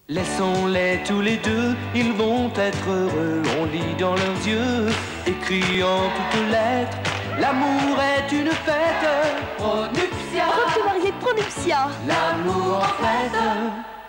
Laissons-les tous les deux, ils vont être heureux. On lit dans leurs yeux, écrit en toutes lettres, l'amour est une fête. Pronuptia. Rock marié Pronuptia. L'amour en fête.